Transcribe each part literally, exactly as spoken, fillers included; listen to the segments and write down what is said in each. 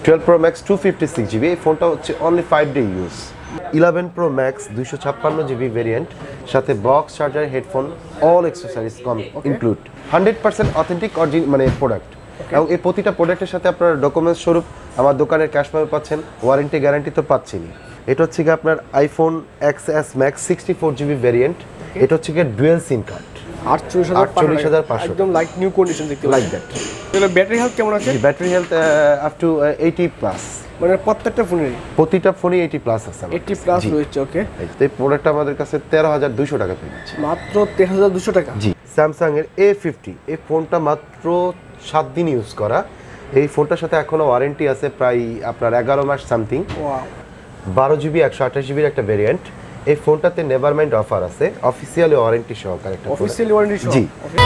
Twelve pro max two fifty six GB, এই ফোনটা হচ্ছে only five day use. Eleven pro max দুইশো ছাপ্পান্ন জিবি ভেরিয়েন্ট, সাথে box, charger, headphone, all accessories come include. Hundred percent authentic origin মানে product, এবং এই প্রতিটা প্রোডাক্টের সাথে আপনার ডকুমেন্টস স্বরূপ আমার দোকানের ক্যাশ মেমো পাচ্ছেন, ওয়ারেন্টি গ্যারান্টি তো পাচ্ছেনই। এটা হচ্ছে কি আপনার iPhone X S max sixty four GB variant, এটা হচ্ছে কি ডুয়েল সিম কার্ড, আটচল্লিশ হাজার পাঁচশো, একদম লাইক নিউ কন্ডিশন দেখতে লাইক দ্যাট। এর ব্যাটারি হেলথ কেমন আছে? Battery health up to eighty plus, মানে প্রত্যেকটা ফোনের প্রতিটা ফোনে এইটি প্লাস আছে, এইটি প্লাস রয়েছে। ওকে, এই প্রোডাক্টটা আমাদের কাছে তেরো হাজার দুইশো টাকা পেয়ে যাচ্ছে, মাত্র তেরো হাজার দুশো টাকা। জি, স্যামসাং এর এ ফিফটি, এই ফোনটা মাত্র সাত দিন ইউজ করা। এই ফোনটার সাথে এখনো ওয়ারেন্টি আছে প্রায় আপনার এগারো মাস সামথিং। বারো জিবি একশো আঠাশ জিবির একটা ভেরিয়েন্ট। এই ফোনটাতে নেভারমাইন্ড অফার আছে, অফিসিয়ালি ওয়ারেন্টি সহকারে একটা অফিসিয়ালি ওয়ারেন্টি সহ। জি,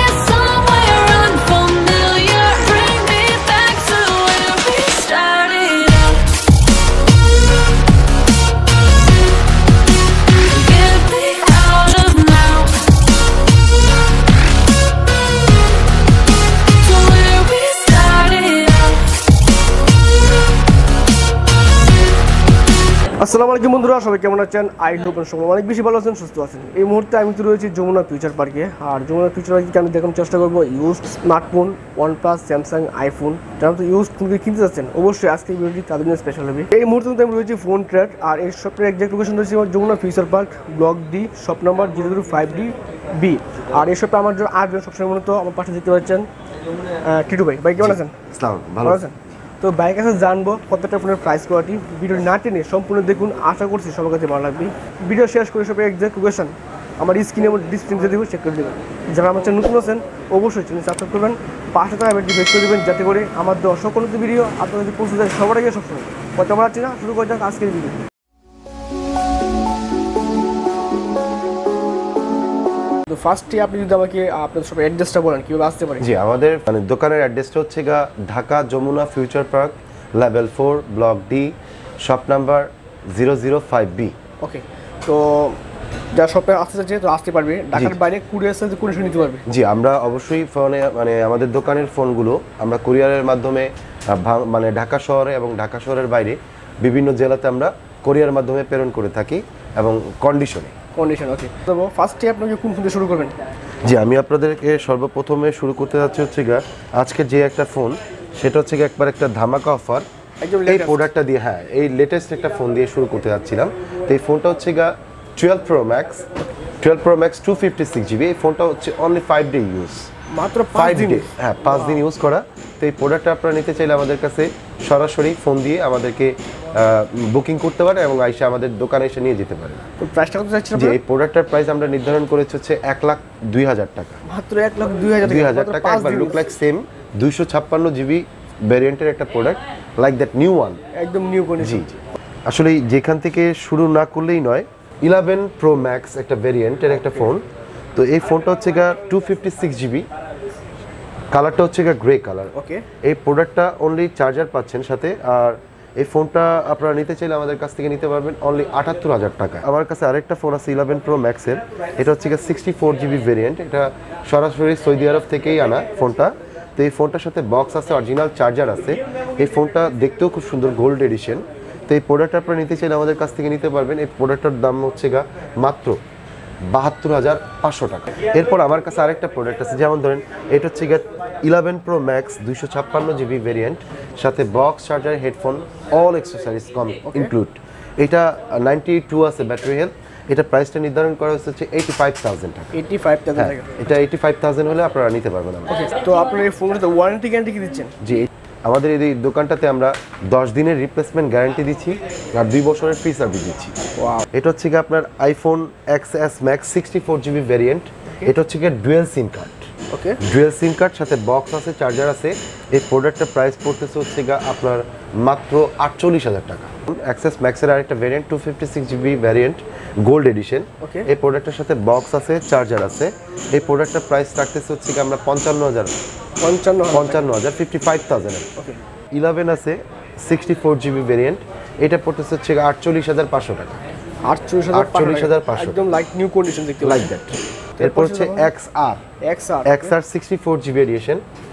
আসসালামু আলাইকুম বন্ধুরা, সবাই কেমন আছেন? আই হোপ সবাই অনেক বেশি ভালো আছেন, সুস্থ আছেন। এই মুহূর্তে আমি তো রয়েছি যমুনা ফিউচার পার্কে। আর যমুনা ফিউচার পার্কে আমি দেখানোর চেষ্টা করবো use smartphone, OnePlus, Samsung, iPhone. যারা তো ইউজ ফোনকে কিনতে যাচ্ছেন, অবশ্যই আজকের ভিডিওটি তাদের জন্য স্পেশাল হবে। এই মুহূর্তে কিন্তু আমি রয়েছি ফোন ট্রেড, আর এই শপের এক্সাক্ট লোকেশন রয়েছে Jamuna future park, block D, shop number zero zero five D B. আর এই শপে আমার জন্য আসবেন সবসময় মূলত আমার পাশে দেখতে পাচ্ছেন টিটু ভাই। ভাই কেমন আছেন? ভালো আছেন? তো বাইক কাছে জানবো প্রত্যেকটা ফোনের প্রাইস কোয়ালিটি। ভিডিও না টেনে সম্পূর্ণ দেখুন, আশা করছি সবার কাছে ভালো লাগবে। ভিডিও শেষ করে সবাই এক্সাক্ট লোকেশন আমার স্ক্রিনে এবং ডিসপ্লেতে দেবো, চেক করে দেবেন। যারা আমার চ্যানেল নতুন আছেন অবশ্যই চ্যানেল সাবস্ক্রাইব করবেন, পাশে থাকা বেলটি প্রেস করে দেবেন, যাতে করে আমার দেওয়া সকল ভিডিও আপনার কাছে পৌঁছে যায় সবার আগে সবসময়। কথা বলাচ্ছি না, শুরু করা যাক আজকের ভিডিও। তো ফার্স্টে আপনি যদি আমাকে আপনার সব অ্যাড্রেসটা বলেন, কীভাবে আসতে পারেন? জি, আমাদের মানে দোকানের অ্যাড্রেসটা হচ্ছে গা Dhaka Jamuna future park, level four, block D, shop number zero zero five B. Okay, তো যা শপে আসতে চাচ্ছে তো আসতে পারবে, ঢাকার বাইরে কুরিয়ার সার্ভিস কুরিয়ার নিতে পারবে? জি, আমরা অবশ্যই ফোনে মানে আমাদের দোকানের ফোনগুলো আমরা কুরিয়ারের মাধ্যমে মানে ঢাকা শহরে এবং ঢাকা শহরের বাইরে বিভিন্ন জেলাতে আমরা কুরিয়ারের মাধ্যমে প্রেরণ করে থাকি এবং কন্ডিশনে কন্ডিশন। ওকে, তো ফার্স্টে আপনাকে কোন ফোন দিয়ে শুরু করবেন? জি, আমি আপনাদেরকে সর্বপ্রথমে শুরু করতে যাচ্ছি হচ্ছে গা আজকে যে একটা ফোন, সেটা হচ্ছে গিয়ে একবার একটা ধামাকা অফার এই প্রোডাক্টটা দিয়ে। হ্যাঁ, এই লেটেস্ট একটা ফোন দিয়ে শুরু করতে যাচ্ছিলাম। তো এই ফোনটা হচ্ছে গা twelve pro max twelve pro max two fifty six GB. এই ফোনটা হচ্ছে অনলি ফাইভ ডে ইউজ, মাত্র ফাইভ ডে। হ্যাঁ, পাঁচ দিন ইউজ করা। তো এই প্রোডাক্টটা আপনারা নিতে চাইলে আমাদের কাছে সরাসরি ফোন দিয়ে আমাদেরকে বুকিং করতে পারেন এবং আইসা আমাদের দোকানে এসে নিয়ে যেতে পারেন। তো প্রাইসটা কত যাচ্ছে? যে এই প্রোডাক্টটার প্রাইস আমরা নির্ধারণ করেছি হচ্ছে এক লাখ দুই হাজার টাকা, মাত্র এক লাখ দুই হাজার দুই হাজার টাকা। একবার লুক লাইক সেম দুইশো ছাপ্পান্ন জিবি ভ্যারিয়েন্টের একটা product, like that new one, একদম নিউ কন্ডিশন। জি, আসলে যেখান থেকে শুরু না করলেই নয়। ইলেভেন প্রো ম্যাক্স একটা ভ্যারিয়েন্টের একটা ফোন। তো এই ফোনটা হচ্ছে গা টু ফিফটি সিক্স জিবি, কালারটা হচ্ছে গা গ্রে কালার। ওকে, এই প্রোডাক্টটা অনলি চার্জার পাচ্ছেন সাথে। আর এই ফোনটা আপনারা নিতে চাইলে আমাদের কাছ থেকে নিতে পারবেন অনলি আটাত্তর হাজার টাকা। আমার কাছে আরেকটা ফোন আছে ইলেভেন প্রো ম্যাক্সের, এটা হচ্ছে গা সিক্সটি ফোর জিবি ভ্যারিয়েন্ট। এটা সরাসরি সৌদি আরব থেকেই আনা ফোনটা। তো এই ফোনটার সাথে বক্স আছে, অরিজিনাল চার্জার আছে। এই ফোনটা দেখতেও খুব সুন্দর, গোল্ড এডিশন। তো এই প্রোডাক্টটা আপনারা নিতে চাইলে আমাদের কাছ থেকে নিতে পারবেন। এই প্রোডাক্টটার দাম হচ্ছে গা মাত্র বাহাত্তর হাজার পাঁচশো টাকা। এরপর আমার কাছে আরেকটা প্রোডাক্ট আছে, যেমন ধরেন এটা হচ্ছে গা ইলেভেন প্রো ম্যাক্স দুইশো ছাপ্পান্ন জিবি ভ্যারিয়েন্ট, সাথে box, charger, headphone, all accessories come include. এটা নাইনটি টু আছে ব্যাটারি হেলথ। এটা প্রাইসটা নির্ধারণ করা হচ্ছে এইটি ফাইভ থাউজেন্ড টাকা। এইটি ফাইভ থাউজেন্ড টাকা। এটা এইটি ফাইভ থাউজেন্ড হলে আপনারা নিতে পারবেন। ওকে, তো আপনার এই ফোনটাতে ওয়ারেন্টি গ্যারান্টি কি দিচ্ছেন? জি, আমাদের এই দোকানটাতে আমরা দশ দিনের রিপ্লেসমেন্ট গ্যারান্টি দিচ্ছি আর দুই বছরের ফ্রি সার্ভিস দিচ্ছি। এটা হচ্ছে কি আপনার iPhone X S max sixty four GB variant. এটা হচ্ছে কি dual SIM card. Okay, dual SIM card সাথে বক্স আছে, চার্জার আছে। এই প্রোডাক্টের প্রাইস পড়তেছে হচ্ছে গা আপনার মাত্র আটচল্লিশ হাজার টাকা। এক্সএস ম্যাক্সের আরেকটা variant two fifty six GB variant, gold edition. এই প্রোডাক্টের সাথে বক্স আছে, চার্জার আছে। এই প্রোডাক্টের প্রাইস রাখতেছে হচ্ছে গা আমরা পঞ্চান্ন হাজার পঞ্চান্ন পঞ্চান্ন হাজার fifty five thousand. Okay, eleven আছে সিক্সটি ফোর জিবি ভ্যারিয়েন্ট, এটা পড়তেছে হচ্ছে আটচল্লিশ হাজার পাঁচশো টাকা। আটচল্লিশ হাজার পাঁচশো, একদম লাইক নিউ কন্ডিশন দেখতে, লাইক দ্যাট। এরপর হচ্ছে X R X R X R sixty four GB edition,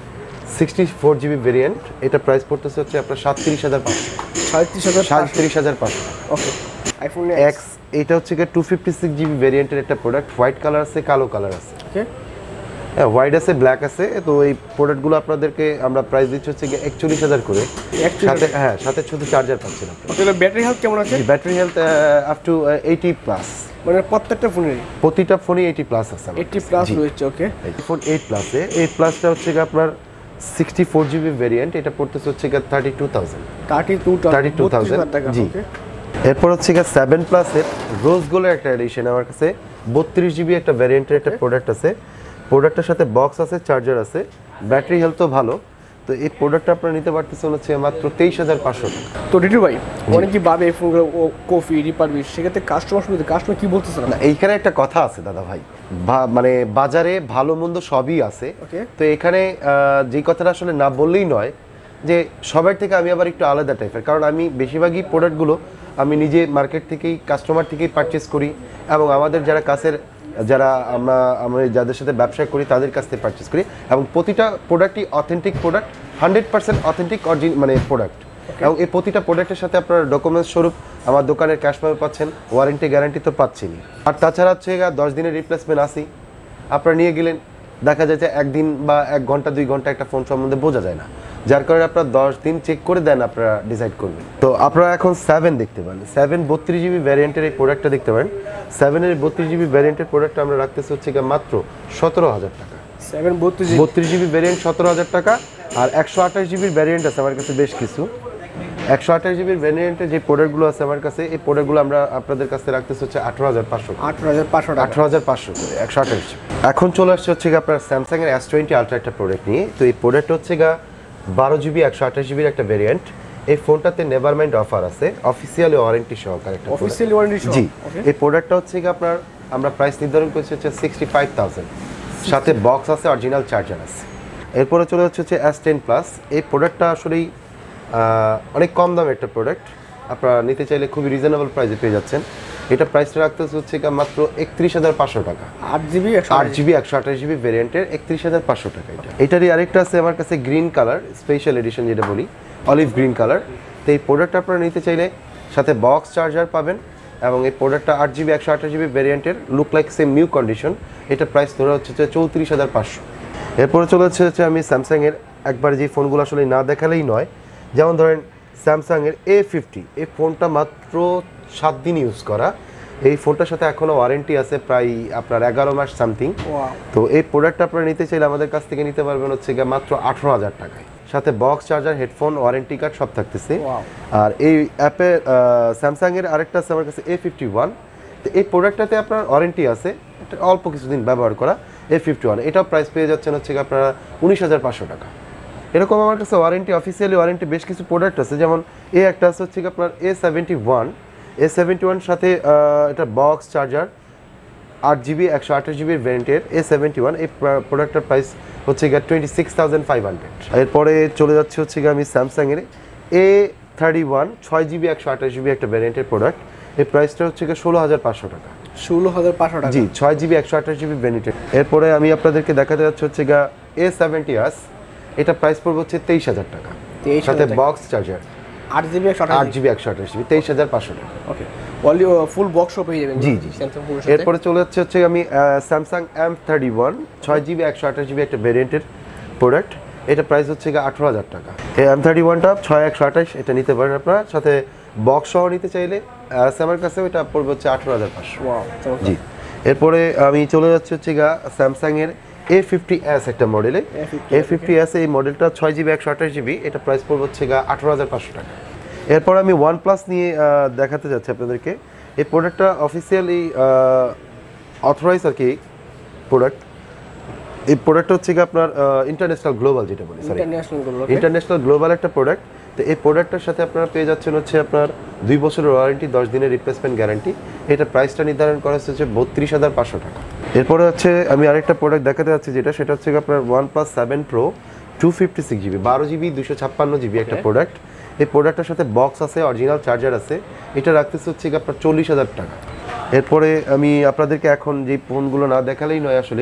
sixty four GB variant, এটা প্রাইস পড়তেছে হচ্ছে আপনার সাতত্রিশ হাজার পাঁচশো সাঁত্রিশ হাজার সাতত্রিশ হাজার পাঁচশো ওকে। আইফোন এক্স, এটা হচ্ছে গিয়ে টু ফিফটি সিক্স জিবি ভেরিয়েন্টের একটা প্রোডাক্ট, হোয়াইট কালার আছে, কালো কালার আছে, ওকে। হ্যাঁ হোয়াইট আছে, ব্ল্যাক আছে। তো এই প্রোডাক্টগুলো আপনাদেরকে আমরা প্রাইস দিচ্ছি হচ্ছে গিয়ে একচল্লিশ হাজার করে, সাথে হ্যাঁ সাথে শুধু চার্জার পাচ্ছেন আপনি। তাহলে ব্যাটারি হেলথ কেমন আছে? Battery health up to eighty plus, মানে প্রত্যেকটা ফোনেরই প্রতিটা ফোনই এইটি প্লাস আছে, এইটি প্লাস রয়েছে, ওকে। ফোন এইট প্লাসে, এইট প্লাসটা হচ্ছে গিয়ে আপনার সিক্সটি ফোর জিবি ভেরিয়েন্ট, এটা পড়তেছে হচ্ছে গিয়ে thirty two thousand thirty two thirty two thousand জি। এরপর হচ্ছে গিয়ে সেভেন প্লাসের রোজ গোল্ডের একটা এডিশন আমার কাছে, বত্রিশ জিবি একটা ভ্যারিয়েন্টের একটা প্রোডাক্ট আছে। প্রোডাক্টের সাথে বক্স আছে, চার্জার আছে, ব্যাটারি হেলথও ভালো। তো এই প্রোডাক্টটা আপনারা নিতে পারতেছেন হচ্ছে মাত্র তেইশ হাজার পাঁচশো টাকা। তো ডিটু ভাই, অনেকেই ভাবে এই ফোনগুলো কফি রিপাবলিশ, সেক্ষেত্রে কাস্টমার শুনতে কাস্টমার কি বলতেছে না? এইখানে একটা কথা আছে দাদা ভাই, মানে বাজারে ভালো মন্দ সবই আছে। ওকে। তো এখানে যে কথাটা আসলে না বললেই নয়, যে সবার থেকে আমি আবার একটু আলাদা টাইপের, কারণ আমি বেশিরভাগই প্রোডাক্টগুলো আমি নিজে মার্কেট থেকেই, কাস্টমার থেকেই পারচেস করি, এবং আমাদের যারা কাছের, যারা আমরা আমরা যাদের সাথে ব্যবসা করি তাদের কাছ থেকে পারচেস করি, এবং প্রতিটা প্রোডাক্টই authentic product, hundred percent authentic origin মানে প্রোডাক্ট। এবং এই প্রতিটা প্রোডাক্টের সাথে আপনার ডকুমেন্টস স্বরূপ আমার দোকানের ক্যাশ পেমেন্ট পাচ্ছেন, ওয়ারেন্টি গ্যারান্টি তো পাচ্ছেনই। আর তাছাড়া হচ্ছে দশ দিনের রিপ্লেসমেন্ট আসি, আপনারা নিয়ে গেলেন, দেখা যায় যে একদিন বা এক ঘন্টা দুই ঘন্টা একটা ফোন সম্বন্ধে বোঝা যায় না, যার কারণে আপনারা দশ দিন চেক করে দেন, আপনারা ডিসাইড করবেন। তো আপনারা এখন সেভেন দেখতে পারেন, সেভেন বত্রিশ জিবি ভ্যারিয়েন্টের এই প্রোডাক্টটা দেখতে পারেন। সেভেনের বত্রিশ জিবি ভ্যারিয়েন্টের প্রোডাক্টটা আমরা রাখতেছি হচ্ছে মাত্র সতেরো হাজার টাকা। সেভেন বত্রিশ বত্রিশ জিবি ভ্যারিয়েন্ট সতেরো হাজার টাকা। আর একশো আঠাশ জিবির ভ্যারিয়েন্ট আছে আমার কাছে বেশ কিছু, একশো আঠাশ জিবির ভ্যারিয়েন্টের যে প্রোডাক্টগুলো আছে আমার কাছে, এই প্রোডাক্টগুলো আমরা আপনাদের কাছে রাখতেছি হচ্ছে আঠারো হাজার পাঁচশো আঠারো হাজার পাঁচশো আঠারো হাজার পাঁচশো করে একশো আঠাশ। এখন চলে আসছে হচ্ছে আপনার স্যামসাং এর এস টোয়েন্টি আলট্রা একটা প্রোডাক্ট নিয়ে। তো এই প্রোডাক্ট হচ্ছে গা বারো জিবি একশো আঠাশ জিবির একটা ভ্যারিয়েন্ট। এই ফোনটাতে নেভারমাইন্ড অফার আছে, অফিসিয়ালি ওয়ারেন্টি সহকারে একটা অফিসিয়ালি ওয়ারেন্টি সহ। জি, এই প্রোডাক্টটা হচ্ছে গা আপনার আমরা প্রাইস নির্ধারণ করেছি হচ্ছে সিক্সটি ফাইভ থাউজেন্ড, সাথে বক্স আছে, অরিজিনাল চার্জার আছে। এরপরে চলে যাচ্ছে হচ্ছে এস টেন প্লাস। এই প্রোডাক্টটা আসলেই অনেক কম দামের একটা প্রোডাক্ট, আপনারা নিতে চাইলে খুবই রিজনেবল প্রাইসে পেয়ে যাচ্ছেন। এটা প্রাইসটা রাখতে হচ্ছে মাত্র একত্রিশ হাজার পাঁচশো টাকা, আট জিবি আট জিবি একশো আঠাশ জিবি ভ্যারিয়েন্টের একত্রিশ হাজার পাঁচশো টাকা। এটা এটারই আরেকটা আছে আমার কাছে গ্রিন কালার, স্পেশাল এডিশন যেটা বলি, অলিভ গ্রিন কালার। তো এই প্রোডাক্টটা আপনারা নিতে চাইলে সাথে বক্স চার্জার পাবেন, এবং এই প্রোডাক্টটা আট জিবি একশো আঠাশ জিবি ভ্যারিয়েন্টের, look like same new condition. এটা প্রাইস ধরে হচ্ছে চৌত্রিশ হাজার পাঁচশো। এরপরে চলে হচ্ছে আমি স্যামসাংয়ের একবার যে ফোনগুলো আসলে না দেখালেই নয়, যেমন ধরেন স্যামসাংয়ের এ ফিফটি, এই ফোনটা মাত্র সাত দিন ইউজ করা। এই ফোনটার সাথে এখনও ওয়ারেন্টি আছে প্রায় আপনার এগারো মাস সামথিং। তো এই প্রোডাক্টটা আপনারা নিতে চাইলে আমাদের কাছ থেকে নিতে পারবেন হচ্ছে গিয়ে মাত্র আঠারো হাজার টাকায়, সাথে box charger, headphone, warranty card সব থাকতেছে। আর এই অ্যাপে স্যামসাংয়ের আরেকটা আছে আমার কাছে এ ফিফটি ওয়ান। তো এই প্রোডাক্টটাতে আপনার ওয়ারেন্টি আছে, এটা অল্প কিছুদিন ব্যবহার করা। এ ফিফটি ওয়ান এটাও প্রাইস পেয়ে যাচ্ছেন হচ্ছে আপনারা উনিশ হাজার পাঁচশো টাকা। এরকম আমার কাছে ওয়ারেন্টি, অফিসিয়ালি ওয়ারেন্টি বেশ কিছু প্রোডাক্ট আছে, যেমন এ একটা আছে হচ্ছে আপনার A seventy one. A seventy one সাথে এটা বক্স চার্জার, আট জিবি একশো আঠাশ জিবির ভ্যারিয়েন্টের এ সেভেন্টি ওয়ান। এই প্রোডাক্টটার প্রাইস হচ্ছে গিয়ে twenty six thousand five hundred. এরপরে চলে যাচ্ছে হচ্ছে গিয়ে আমি স্যামসাংয়ের এ থার্টি ওয়ান, ছয় জিবি একশো আঠাশ জিবি একটা ভ্যারিয়েন্টের প্রোডাক্ট। এই প্রাইসটা হচ্ছে গিয়ে ষোলো হাজার পাঁচশো টাকা। ষোলো হাজার পাঁচশো টাকা জি, ছয় জিবি একশো আঠাশ জিবি ভ্যারিয়েন্টের। এরপরে আমি আপনাদেরকে দেখাতে যাচ্ছি হচ্ছে গিয়ে এ সেভেন্টি আস। এটা প্রাইস পড়বে হচ্ছে তেইশ হাজার টাকা, সাথে বক্স চার্জার, আট জিবি আট জিবি একশো আঠাশ জিবি, তেইশ হাজার পাঁচশো টাকা। ওকে, ফুল বক্সও পেয়ে যাবেন। জি জি। এরপরে চলে যাচ্ছে হচ্ছে আমি স্যামসাং এম থার্টি ওয়ান, ছয় জিবি একশো আঠাশ জিবি একটা ভ্যারিয়েন্টের প্রোডাক্ট। এটা প্রাইস হচ্ছে গিয়ে আঠারো হাজার টাকা। এই এম থার্টি ওয়ানটা ছয় একশো আঠাশ, এটা নিতে পারেন আপনারা, সাথে বক্স সহ নিতে চাইলে আমার কাছে ওইটা পড়বে হচ্ছে আঠারো হাজার পাঁচশো। জি। এরপরে আমি চলে যাচ্ছি হচ্ছে গা স্যামসাংয়ের এ ফিফটি এস একটা মডেলে। এ ফিফটি এস এই মডেলটা ছয় জিবি একশো আঠাশ জিবি, এটা প্রাইস পড়বে হচ্ছে গা আঠারো হাজার পাঁচশো টাকা। এরপর আমি ওয়ান প্লাস নিয়ে দেখাতে যাচ্ছি আপনাদেরকে। এই প্রোডাক্টটা অফিসিয়ালি অথরাইজ আর কি প্রোডাক্ট। এই প্রোডাক্টটা হচ্ছে কি আপনার ইন্টারন্যাশনাল গ্লোবাল যেটা বলি, সরি ইন্টারন্যাশনাল গ্লোবাল একটা প্রোডাক্ট। তো এই প্রোডাক্টটার সাথে আপনারা পেয়ে যাচ্ছেন হচ্ছে আপনার দুই বছরের ওয়ারেন্টি, দশ দিনের রিপ্লেসমেন্ট গ্যারান্টি। এটা প্রাইসটা নির্ধারণ করা হচ্ছে বত্রিশ হাজার পাঁচশো টাকা। এরপরে হচ্ছে আমি আরেকটা প্রোডাক্ট দেখাতে যাচ্ছি, যেটা সেটা হচ্ছে আপনার OnePlus seven pro, two fifty six GB, বারো জিবি দুশো ছাপ্পান্ন জিবি একটা প্রোডাক্ট। এই প্রোডাক্টটার সাথে বক্স আছে, অরিজিনাল চার্জার আছে। এটা রাখতেছে হচ্ছে আপনার চল্লিশ হাজার টাকা। এরপরে আমি আপনাদেরকে এখন যে ফোনগুলো না দেখালেই নয় আসলে,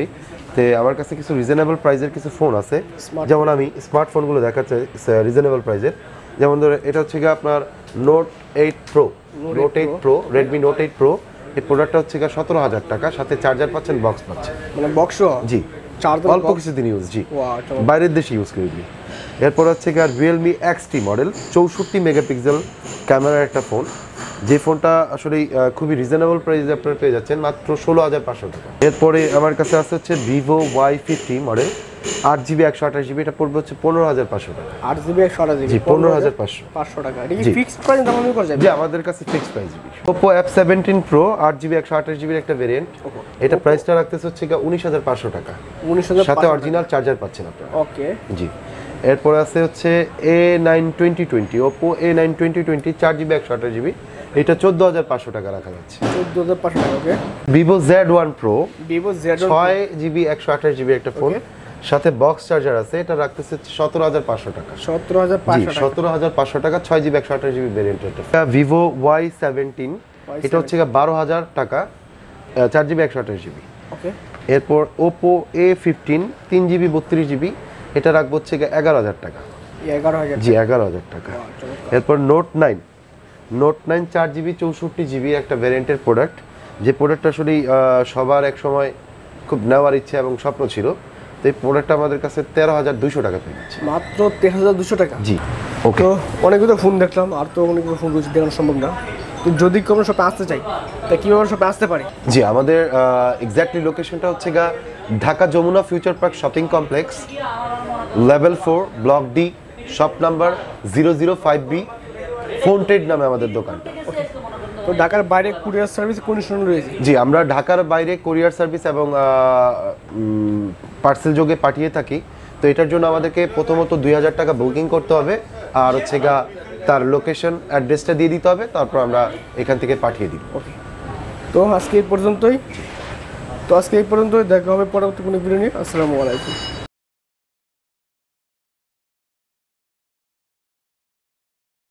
তো আমার কাছে কিছু রিজনেবল প্রাইসের কিছু ফোন আছে, Smart- যেমন আমি স্মার্টফোনগুলো দেখাচ্ছি রিজনেবল প্রাইসের। যেমন ধরো এটা হচ্ছে গিয়ে আপনার note eight pro, note eight pro Redmi note eight pro. এই প্রোডাক্টটা হচ্ছে গিয়ে সতেরো হাজার টাকা, সাথে চার্জার পাচ্ছেন, বক্স পাচ্ছেন। মানে বক্স জি, চার্জার অল্প কিছুদিন ইউজ, জি ওয়াও চমৎকার। বাইরের দেশে ইউজ করিনি। এরপর হচ্ছে কি আর রিয়েলমি এক্সটি মডেল, চৌষট্টি মেগাপিক্সেল ক্যামেরার একটা ফোন, যে ফোনটা আসলে খুবই রিজনেবল প্রাইসে আপনারা পেয়ে যাচ্ছেন মাত্র ষোলো হাজার পাঁচশো টাকা। এরপরে আমার কাছে আসছে হচ্ছে ভিভো ওয়াই ফিফটি মডেল, আট জিবি একশো আঠাশ জিবি, এটা পড়বে হচ্ছে পনেরো হাজার পাঁচশো টাকা। আট জিবি একশো আঠাশ জিবি জি, পনেরো হাজার পাঁচশো পাঁচশো টাকা। এটা কি জি। ফিক্সড প্রাইস দামাদামি করা যাবে? জি, আমাদের কাছে fixed price GB. Oppo F seventeen pro, আট জিবি একশো আঠাশ জিবির একটা ভেরিয়েন্ট, এটা প্রাইসটা রাখতেছে হচ্ছে উনিশ হাজার পাঁচশো টাকা, উনিশ হাজার সাথে অরিজিনাল চার্জার পাচ্ছেন আপনারা। ওকে। জি, এরপর আছে হচ্ছে A nine twenty twenty, Oppo A nine twenty twenty, চার জিবি একশো আঠাশ জিবি, এটা চোদ্দো হাজার পাঁচশো টাকা রাখা যাচ্ছে। চোদ্দ হাজার পাঁচশো টাকা। Okay. Vivo Z one pro, Vivo Z ছয় জিবি একশো আঠাশ জিবি একটা ফোন, সাথে বক্স চার্জার আছে, এটা রাখতেছে সতেরো হাজার পাঁচশো টাকা। সতেরো হাজার জি, পাঁচশো টাকা। সতেরো হাজার পাঁচশো টাকা, ছয় জিবি একশো আঠাশ জিবি ভেরিয়েন্ট। এটা ভিভো ওয়াই সেভেন্টিন, এটা হচ্ছে বারো হাজার টাকা, চার জিবি একশো আঠাশ জিবি। ওকে। এরপর ওপো এ ফিফটিন, তিন জিবি বত্রিশ জিবি, এটা রাখবো হচ্ছে এগারো হাজার টাকা। এগারো হাজার। জি, এগারো হাজার টাকা। এরপর নোট নাইন, নোট নাইন চার জিবি চৌষট্টি জিবি একটা ভ্যারিয়েন্টের প্রোডাক্ট, যে প্রোডাক্টটা আসলে সবার এক সময় খুব নেওয়ার ইচ্ছে এবং স্বপ্ন ছিল। তো এই প্রোডাক্টটা আমাদের কাছে তেরো হাজার দুইশো টাকা পেয়ে যাচ্ছে। মাত্র তেরো হাজার দুশো টাকা। জি, ওকে। তো অনেকগুলো ফোন দেখলাম, আর তো অনেকগুলো ফোন রয়েছে, দেখানো সম্ভব না। তো যদি কোনো শপে আসতে চাই, তা কীভাবে শপে আসতে পারি? জি, আমাদের এক্স্যাক্টলি লোকেশনটা হচ্ছে গা Dhaka Jamuna future park shopping complex, level four, block D, shop number zero zero five B, phone trade নামে আমাদের দোকানটা। তো ঢাকার বাইরে কুরিয়ার সার্ভিস কন্ডিশন রয়েছে? জি, আমরা ঢাকার বাইরে কোরিয়ার সার্ভিস এবং পার্সেল যোগে পাঠিয়ে থাকি। তো এটার জন্য আমাদেরকে প্রথমত দুই হাজার টাকা বুকিং করতে হবে, আর হচ্ছে গা তার লোকেশন অ্যাড্রেসটা দিয়ে দিতে হবে, তারপর আমরা এখান থেকে পাঠিয়ে দিই। ওকে। তো আজকে এই পর্যন্তই তো আজকে এই পর্যন্তই দেখা হবে পরবর্তী কোনো ভিডিও নিয়ে। আসসালামু আলাইকুম।